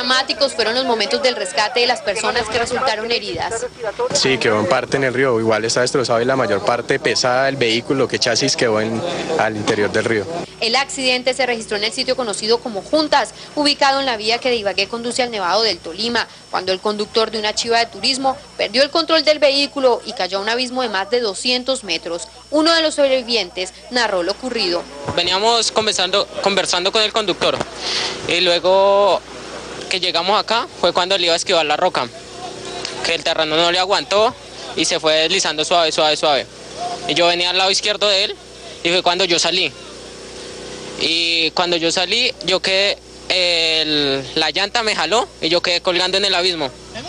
Dramáticos fueron los momentos del rescate de las personas que resultaron heridas. Sí, quedó en parte en el río, igual está destrozado y la mayor parte pesada del vehículo, que chasis quedó al interior del río. El accidente se registró en el sitio conocido como Juntas, ubicado en la vía que de Ibagué conduce al Nevado del Tolima, cuando el conductor de una chiva de turismo perdió el control del vehículo y cayó a un abismo de más de 200 metros. Uno de los sobrevivientes narró lo ocurrido. Veníamos conversando con el conductor y luego que llegamos acá fue cuando le iba a esquivar la roca, que el terreno no le aguantó y se fue deslizando suave, suave, suave. Y yo venía al lado izquierdo de él y fue cuando yo salí. Y cuando yo salí, yo quedé, la llanta me jaló y yo quedé colgando en el abismo.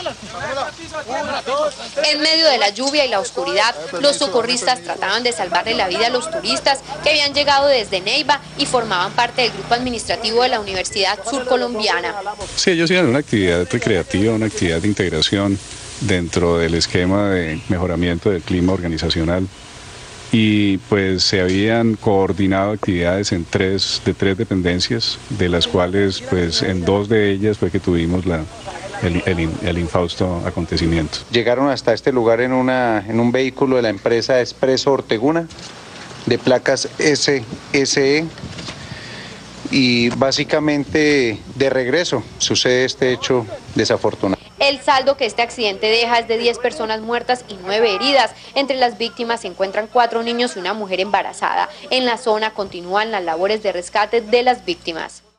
En medio de la lluvia y la oscuridad, los socorristas trataban de salvarle la vida a los turistas que habían llegado desde Neiva y formaban parte del grupo administrativo de la Universidad Surcolombiana. Sí, ellos hicieron una actividad recreativa, una actividad de integración dentro del esquema de mejoramiento del clima organizacional. Y pues se habían coordinado actividades en tres dependencias, de las cuales pues en 2 de ellas fue que tuvimos el infausto acontecimiento. Llegaron hasta este lugar en un vehículo de la empresa Expreso Orteguna, de placas SE, y básicamente de regreso sucede este hecho desafortunado. El saldo que este accidente deja es de 10 personas muertas y 9 heridas. Entre las víctimas se encuentran 4 niños y una mujer embarazada. En la zona continúan las labores de rescate de las víctimas.